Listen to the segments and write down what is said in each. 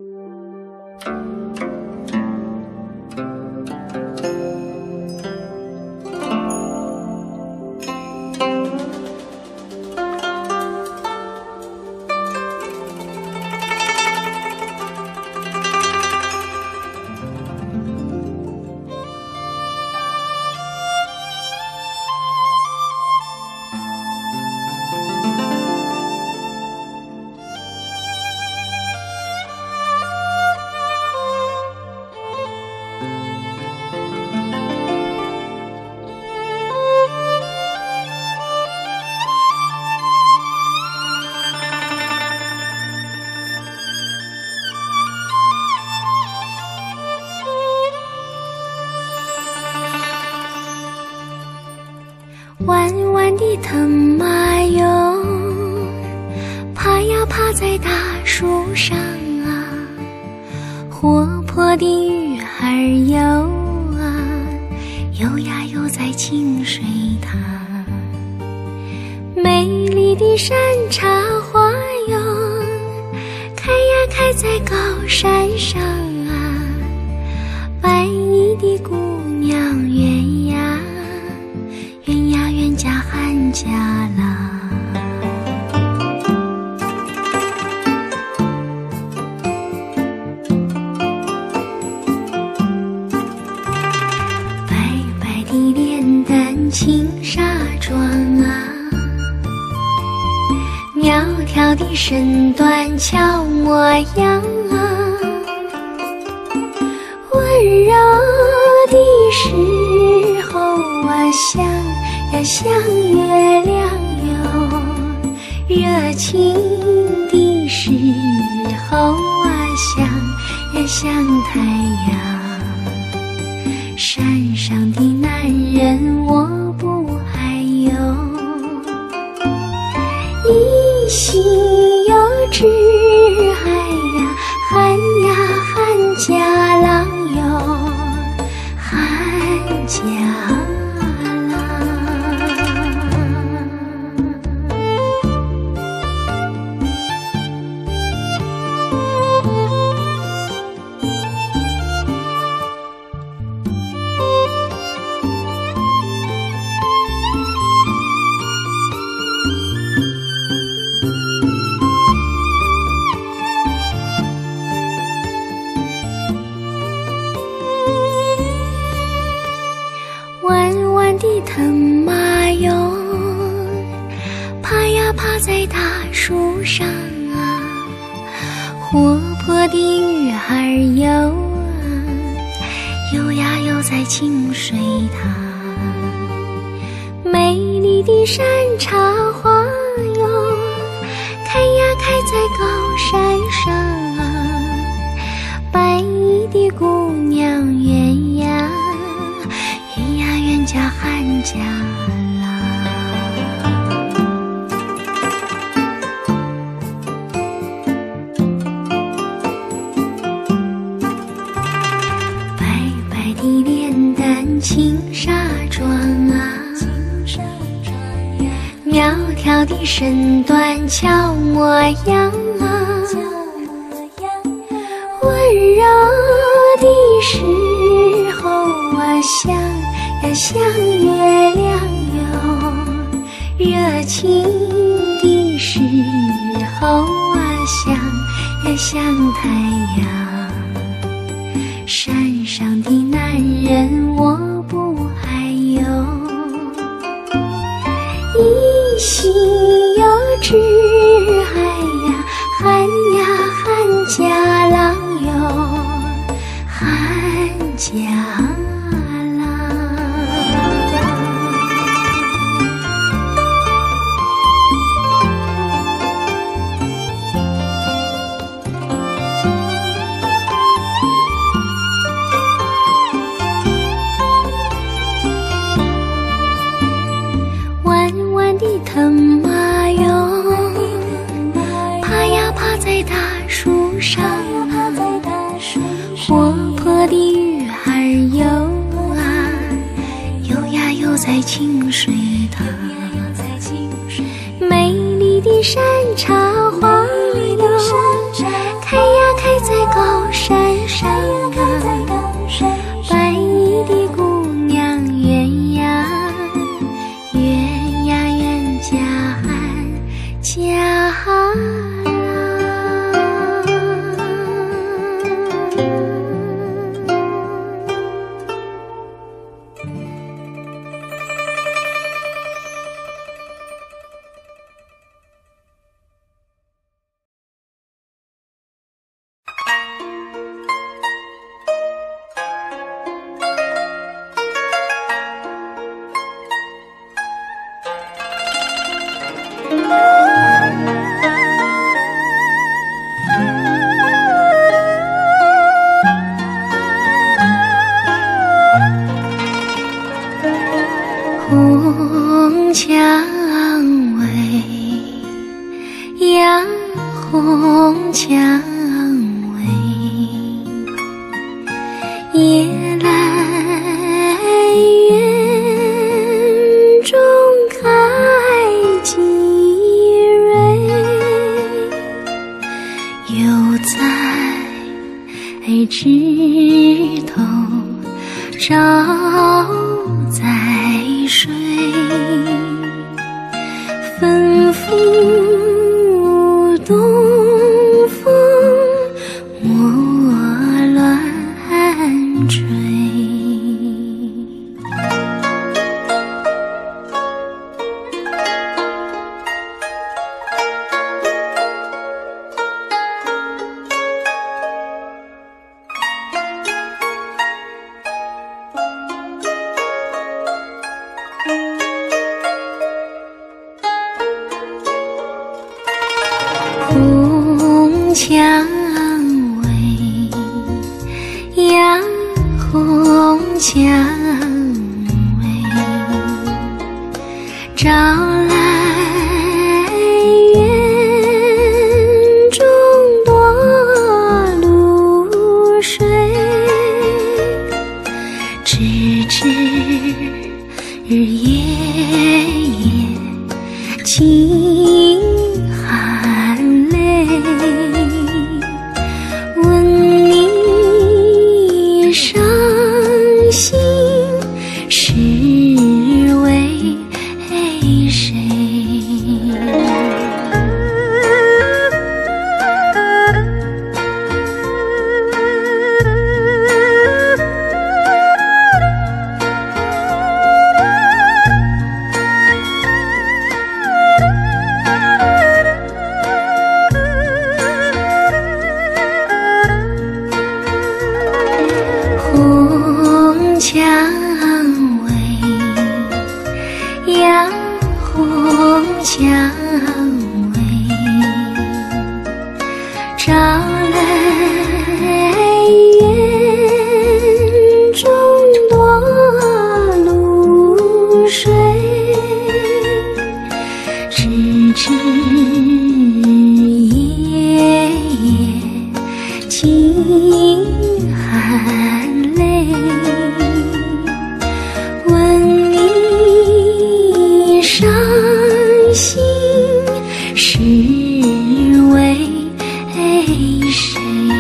弯弯的藤麻哟，爬呀爬在大树上啊，活泼的鱼儿游啊，游呀游在清水塘。美丽的山茶花哟，开呀开在高山上啊，白衣的姑娘圆呀圆呀圆家汉家郎。白白的脸蛋青纱妆啊，苗条的身段俏模样啊，温柔的时候啊像呀像月亮哟，热情的时候啊像呀像太阳。山上的男人我不爱哟，一心又只爱呀汉呀汉家郎哟，汉家的藤麻哟，爬呀爬在大树上啊，活泼的鱼儿游啊，游呀游在清水塘。美丽的山茶花哟，开呀开在高山上啊，白衣的姑娘圆呀圆呀圆家汉家郎。白白的脸蛋青纱妆啊，苗条的身段俏模样啊，温柔的时候啊像呀像月亮哟，热情的时候啊像呀像太阳。山上的男人我不爱哟，一心又只爱呀汉呀汉家郎哟，汉家藤麻哟，爬呀爬在大树上啊，活泼的鱼儿游啊，游呀游在清水塘。美丽的山茶花哟，开呀开在高枝头照在水，纷拂东风莫乱吹。红蔷薇呀，红蔷薇，照来园中多露水，迟迟日夜夜轻含泪，问你伤心是为谁？红蔷薇呀，红蔷薇，照来园中多露水，迟迟夜夜轻含泪，问你伤心是为谁？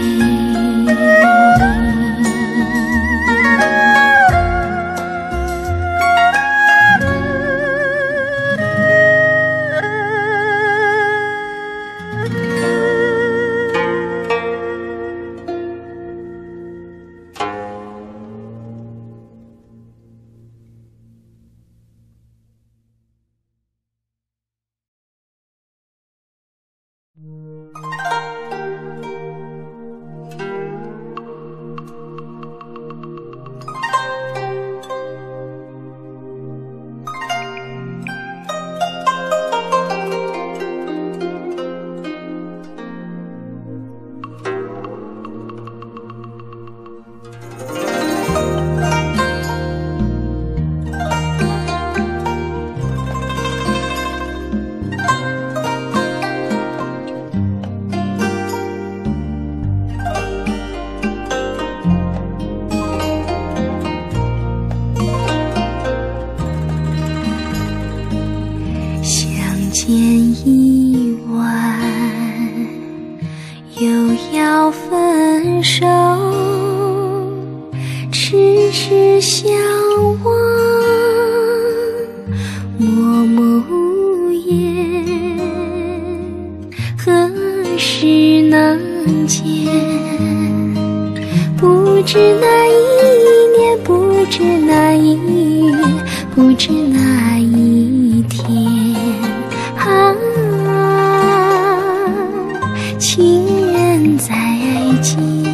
见一晚，又要分手，痴痴相望，默默无言，何时能见？不知那一年，不知那一月，不知那一天。情人再见，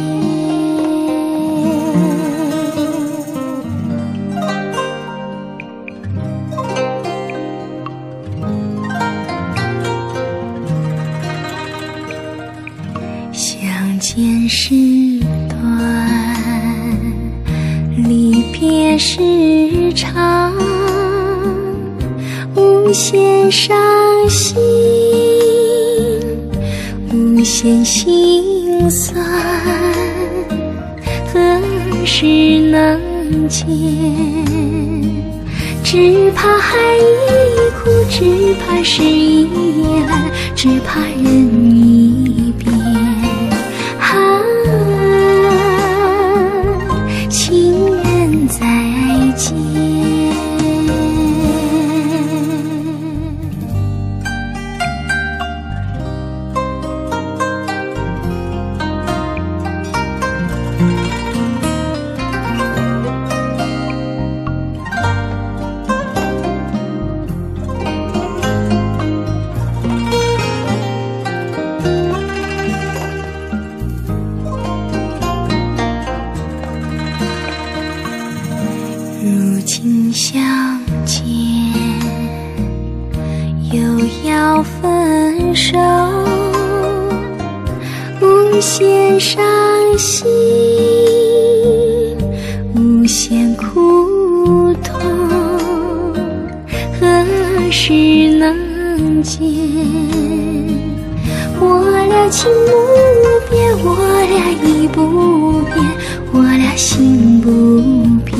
相见时短，离别时长，无限伤心，无限心酸，何时能见？只怕海一哭，只怕事已晚，只怕人已变。 情相见，又要分手，无限伤心，无限苦痛，何时能见？我俩情不变，我俩意不变，我俩心不变。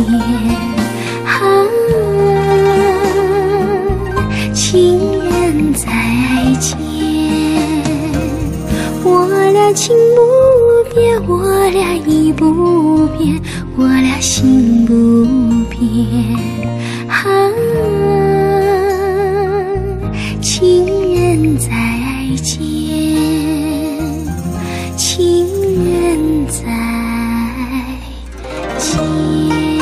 情人再见，我俩情不变，我俩意不变，我俩心不变。情人再见，情人再见。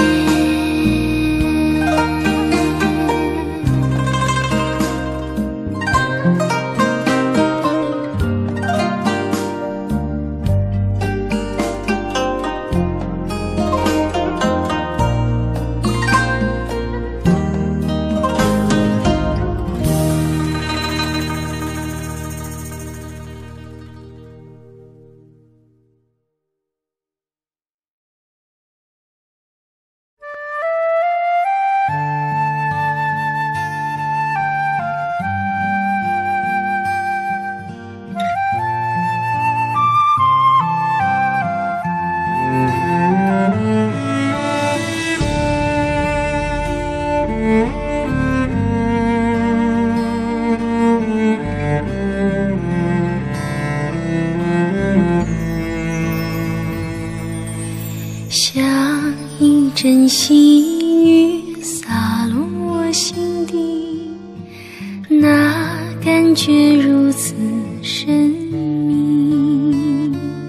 像一阵细雨洒落我心底，那感觉如此神秘，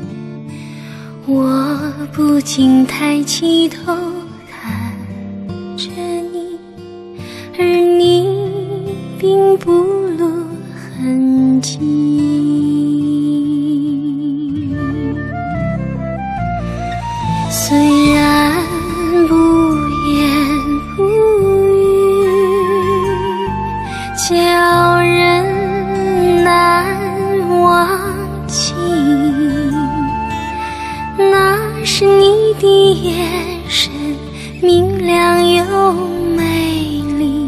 我不禁抬起头看着你，而你并不露痕迹。虽然不言不语，叫人难忘记，那是你的眼神明亮又美丽，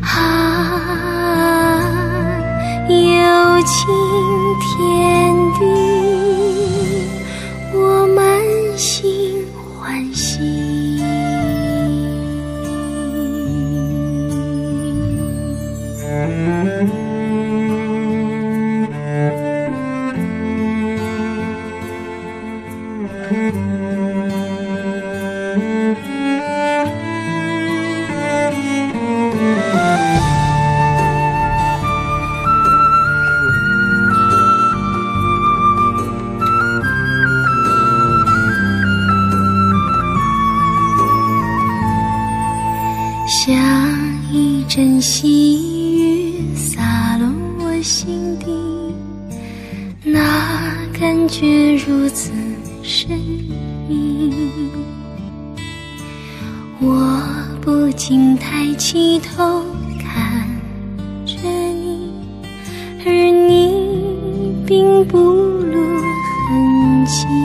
有情天地，我满心欢喜。像一阵细雨洒落我心底，那感觉如此神秘，我不禁抬起头看着你，而你并不露痕迹。